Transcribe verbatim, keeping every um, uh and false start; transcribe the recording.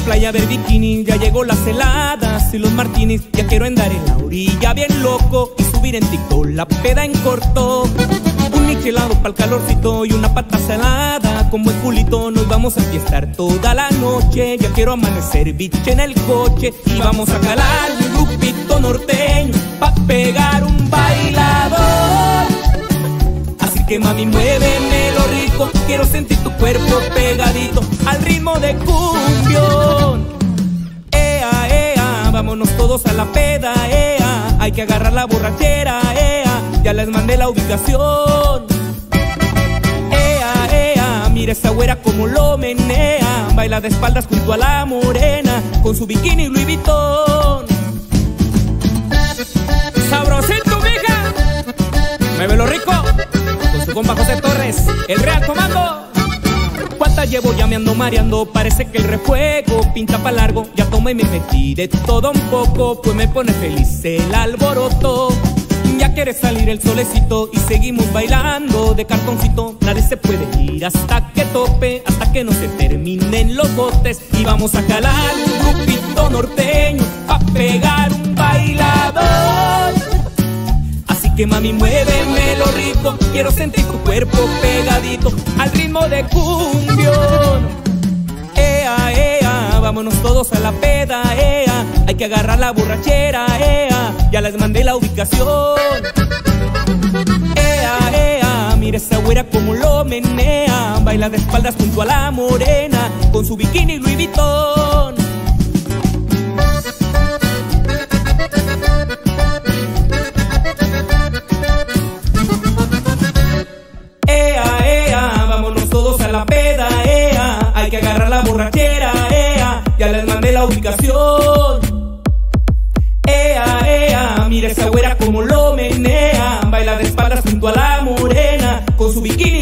playa a ver bikini, ya llegó las heladas y los martinis. Ya quiero andar en la orilla bien loco y subir en TikTok la peda en corto. Un michelado pa'l calorcito y una pata salada. Con buen culito nos vamos a fiestar toda la noche. Ya quiero amanecer biche en el coche y vamos a calar un grupito norteño pa' pegar un bailador. Así que mami, muéveme lo rico, quiero sentir tu cuerpo pegadito al ritmo de cumbión. Ea, ea, vámonos todos a la peda, ea. Hay que agarrar la borrachera, ea. Ya les mandé la ubicación. Ea, ea, mira esa güera como lo menea. Baila de espaldas junto a la morena con su bikini Louis Vuitton. Sabrosito, mija, muévelo rico con su compa José Torres, el Real Comando. ¿Cuántas llevo? Ya me ando mareando, parece que el refuego pinta pa' largo. Ya tomé y me metí de todo un poco, pues me pone feliz el alboroto. Ya quiere salir el solecito y seguimos bailando de cartoncito. Nadie se puede ir hasta que tope, hasta que no se terminen los botes. Y vamos a calar un grupito norteño pa' pegar un bailador. Así que mami, muéveme lo rico, quiero sentir tu cuerpo pegadito al ritmo de cumbión. Ea, ea, vámonos todos a la peda, ea. Hay que agarrar la borrachera, ea. Ya les mandé la ubicación. Ea, ea, mira esa güera como lo menea. Baila de espaldas junto a la morena con su bikini Louis Vuitton. Ea, ea, vámonos todos a la peda, ea. Hay que agarrar la borrachera, ea. Ya les mandé la ubicación. Ea, ea, mira esa güera como lo menea. Baila de espaldas junto a la morena con su bikini